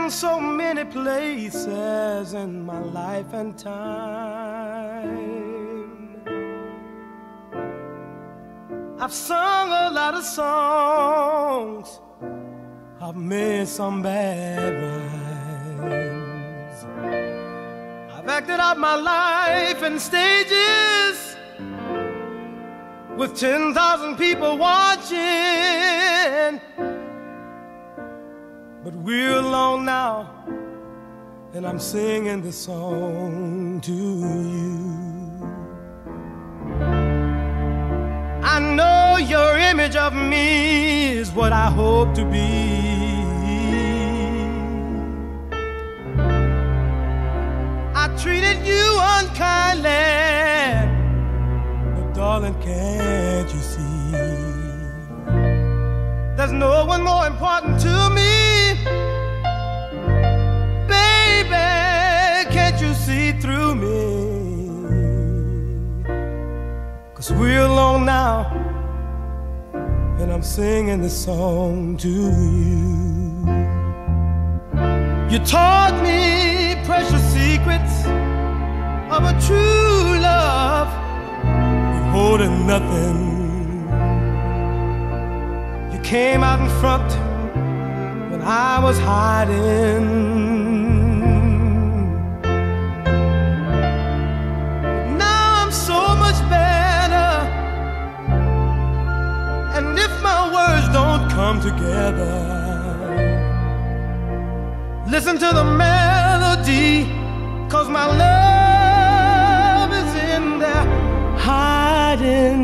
been so many places in my life and time. I've sung a lot of songs, I've made some bad rhymes. I've acted out my life in stages with 10,000 people watching. But we're alone now, and I'm singing this song to you. I know your image of me is what I hope to be. I treated you unkindly, but darling, can't you see? There's no one more important to me. Baby, can't you see through me? 'Cause we're alone now, and I'm singing this song to you. You taught me precious secrets of a true love, holding nothing. You came out in front when I was hiding. Now I'm so much better, and if my words don't come together, listen to the melody, 'cause my love is in there hiding.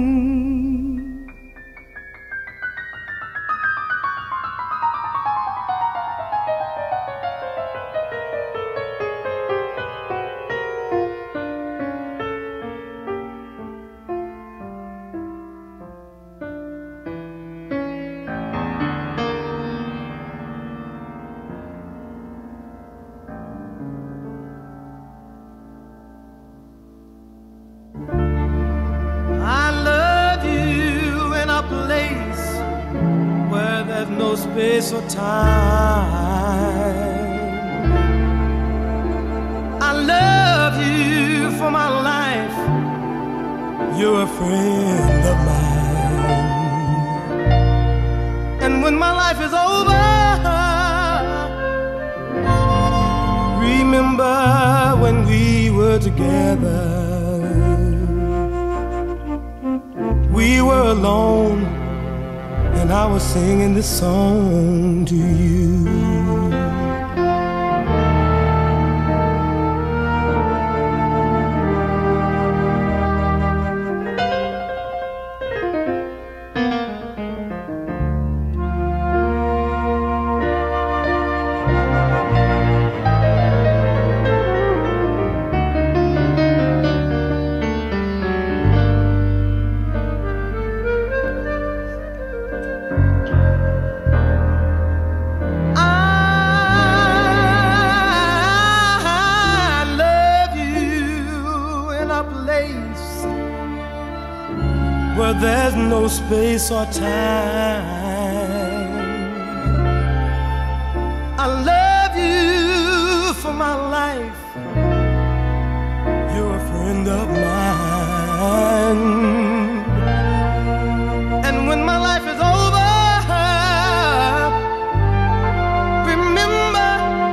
No space or time. I love you for my life. You're a friend of mine. And when my life is over, remember when we were together. We were alone, and I was singing this song to you. Where there's no space or time. I love you for my life. You're a friend of mine. And when my life is over, remember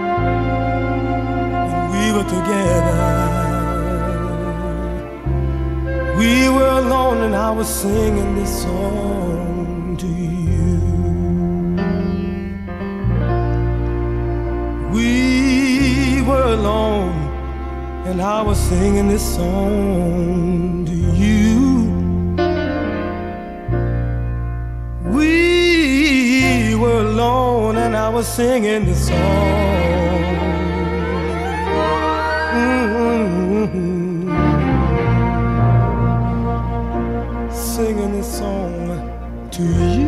when we were together. We were alone, and I was singing this song to you. We were alone, and I was singing this song to you. We were alone, and I was singing this song. Singing this song to you.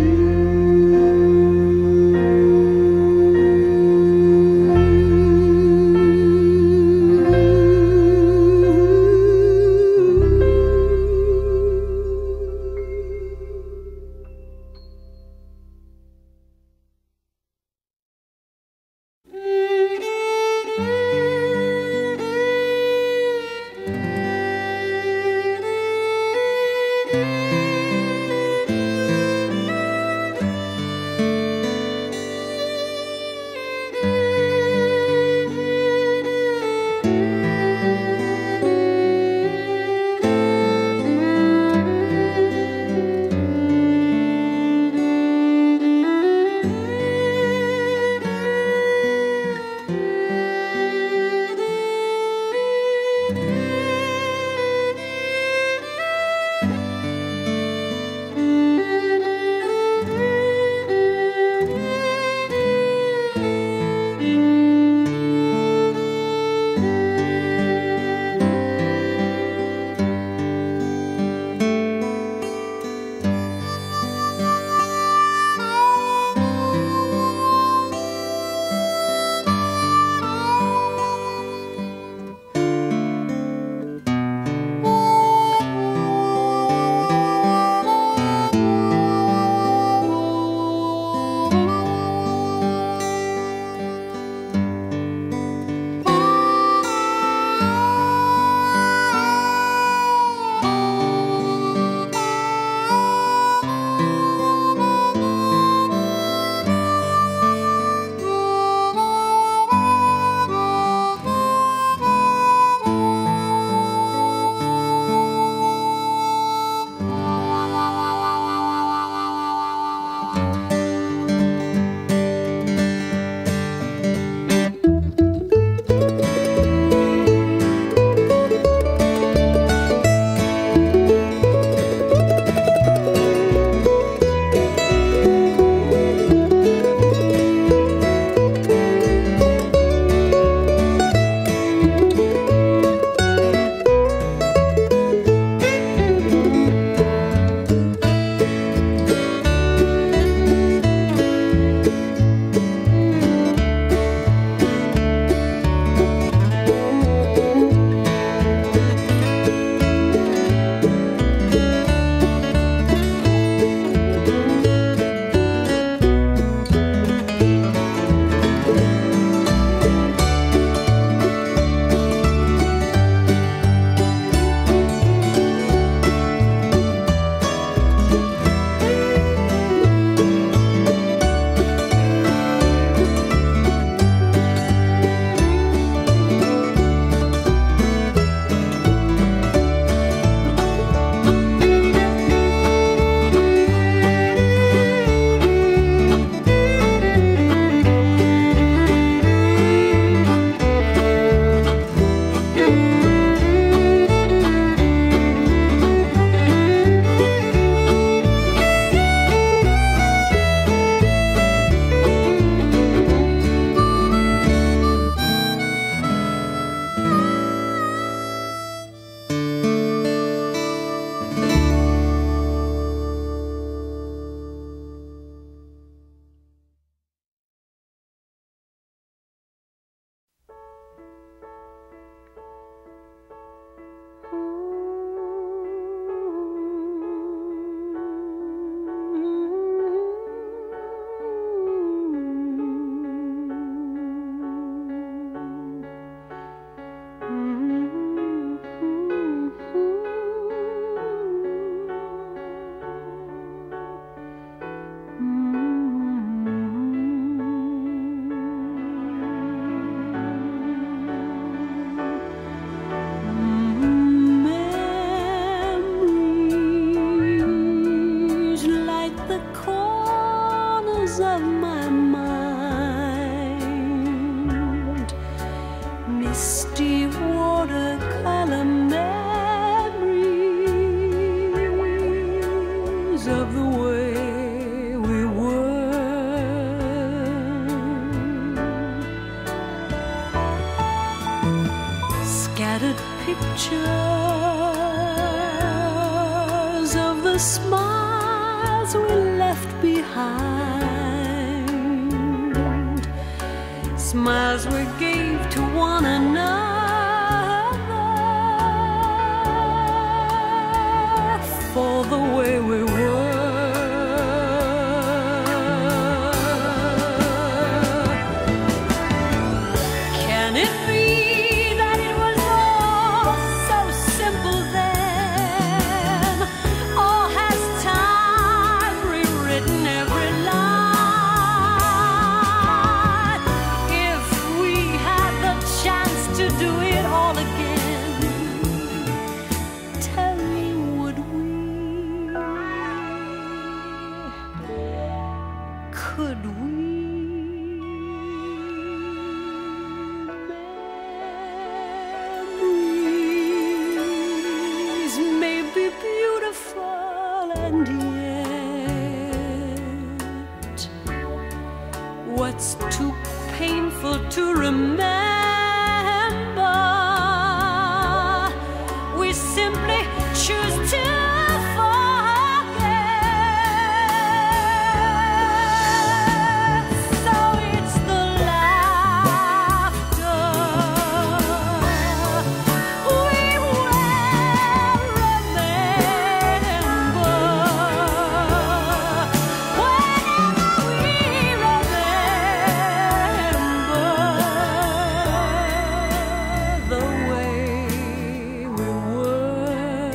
Of my mind, misty watercolor memories of the way we were, scattered pictures of the smiles we left behind, smiles we gave to one another for the way we were. Can it be that it was all so simple then? Or has time rewritten every line? If we had the chance to do it all again, tell me, would we? Could we? Memories may be beautiful, and yet what's too painful to remember, we simply choose to forget. So it's the laughter we will remember whenever we remember the way we were,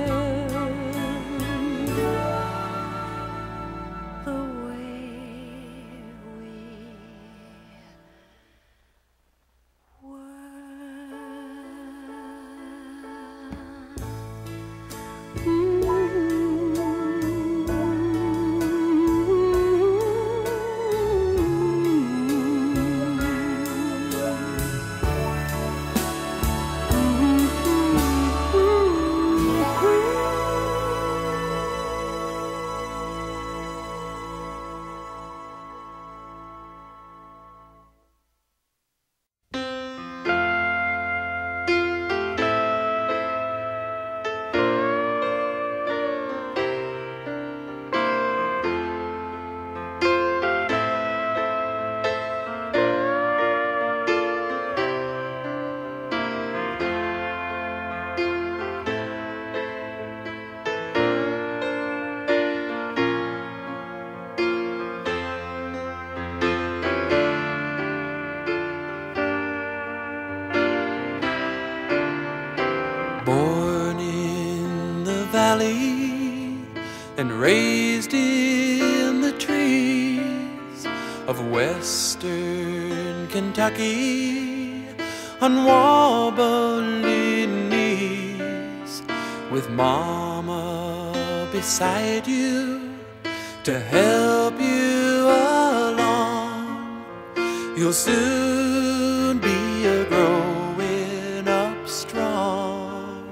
the way we Born in the valley and raised in the trees of western Kentucky, on wobbly knees, with mama beside you to help you along. You'll soon be a growing up strong.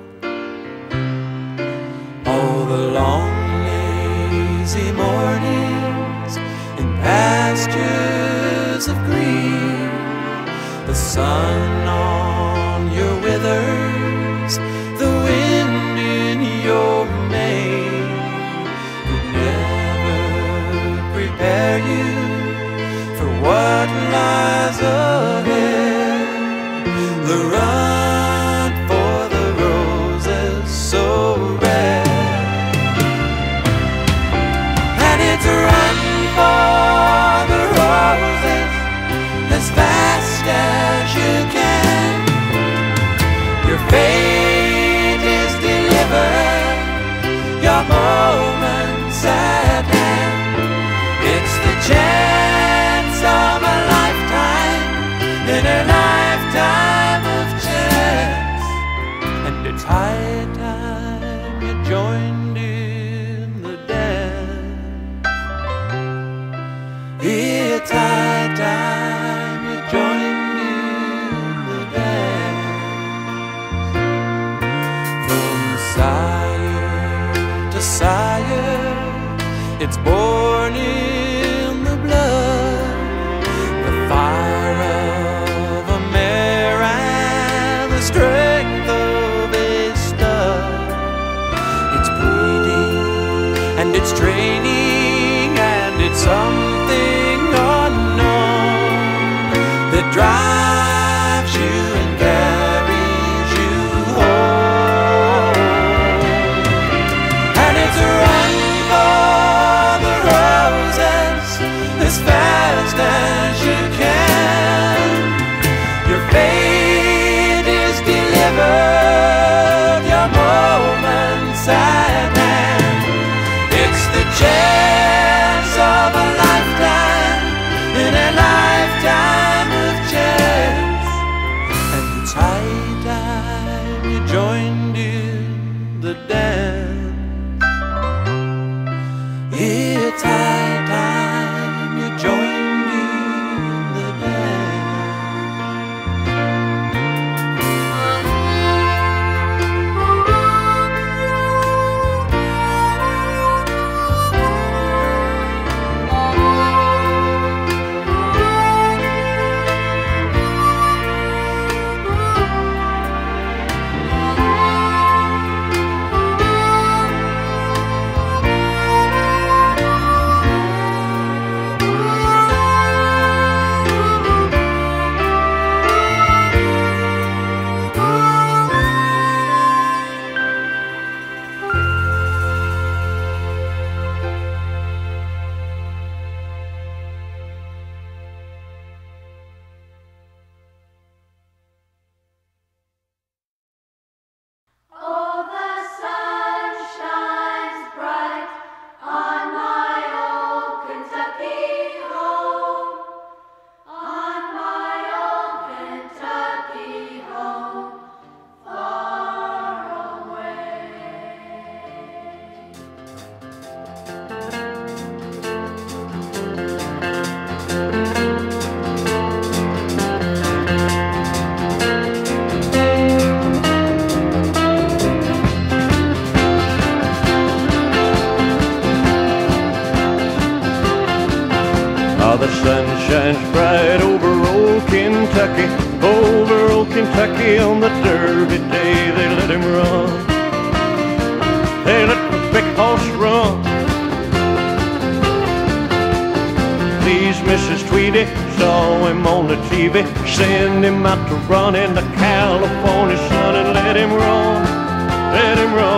All the long lazy mornings in pastures of green, the sun on your withers, the wind in your mane, could never prepare you for what lies ahead. It's born in the blood, the fire of a mare and the strength of a stud. It's breeding and it's training and it's something unknown that drives you and carries you home. And it's a run for the roses as fast as you can. Your fate is delivered, your moments at hand. It's the chance of a lifetime in a lifetime of chance. And it's high time you joined in the dance. It's high time you joined in the dance. Oh, the sun shines bright on my old Kentucky home, on my old Kentucky home, far away. Ah, the sun shines bright over old Kentucky, over old Kentucky. On the Derby day they let him run. They let the big horse run. Please, Mrs. Tweedy, saw him on the TV. Send him out to run in the California sun and let him run, let him run.